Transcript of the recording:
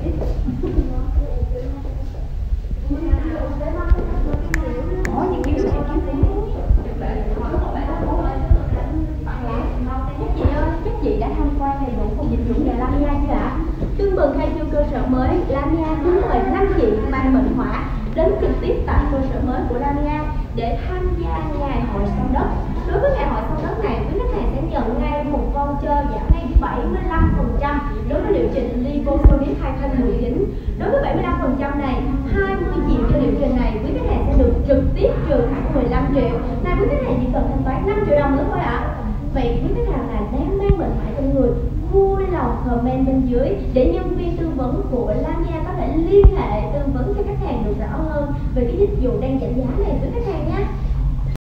Ủa, chị kêu sao chị kêu chị ơi, các chị đã tham quan đầy đủ phòng dịch vụ nhà Lamia chưa ạ? Tưng bừng khai trương cơ sở mới, Lamia kính mời 5 chị mang mệnh họa đến trực tiếp tại cơ sở mới của Lamia để tham gia ngày hội sau đất. Đối với ngày hội sau đất này, quý khách hàng sẽ nhận ngay một voucher giảm ngay 75% đối với liệu trình Liposonic 2019. Đối với 75% này, 20 triệu cho liệu trình này, quý khách hàng sẽ được trực tiếp trừ hẳn 15 triệu. Này, quý khách hàng chỉ cần thanh toán 5 triệu đồng nữa thôi ạ. Vậy quý khách hàng là đang mang mệnh họa trong người, vui lòng comment bên dưới để nhân viên tư vấn của Lamia có thể liên hệ tư vấn cho khách hàng được rõ hơn về cái dịch vụ đang giảm giá này với khách hàng nhé.